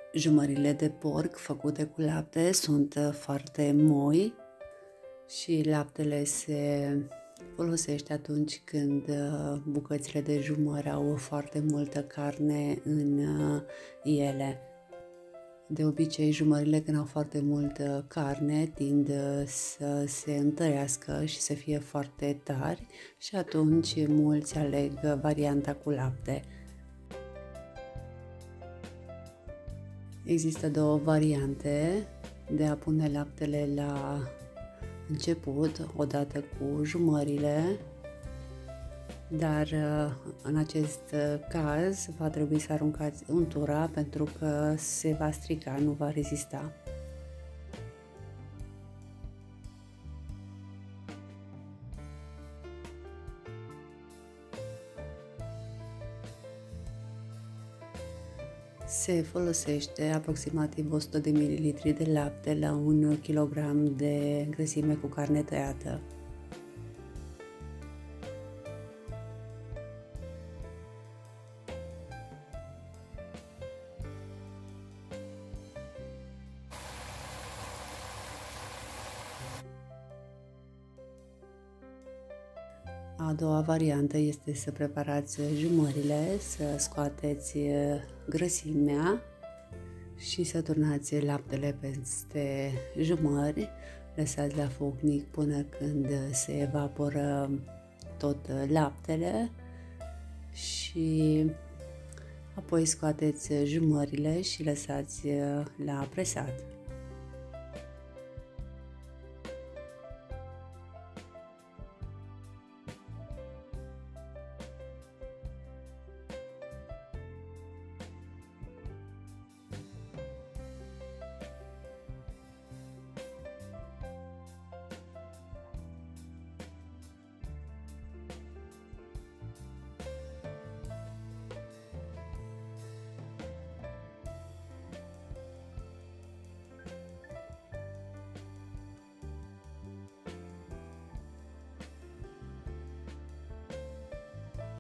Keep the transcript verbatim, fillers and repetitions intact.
Jumările de porc făcute cu lapte sunt uh, foarte moi și laptele se folosește atunci când uh, bucățile de jumări au foarte multă carne în uh, ele. De obicei, jumările când au foarte multă carne tind uh, să se întărească și să fie foarte tari și atunci mulți aleg uh, varianta cu lapte. Există două variante de a pune laptele la început, odată cu jumările, dar în acest caz va trebui să aruncați untura pentru că se va strica, nu va rezista. Se folosește aproximativ o sută de mililitri de lapte la un kilogram de grăsime cu carne tăiată. A doua variantă este să preparați jumările, să scoateți grăsimea și să turnați laptele peste jumări, lăsați la foc mic până când se evaporă tot laptele și apoi scoateți jumările și lăsați la presat.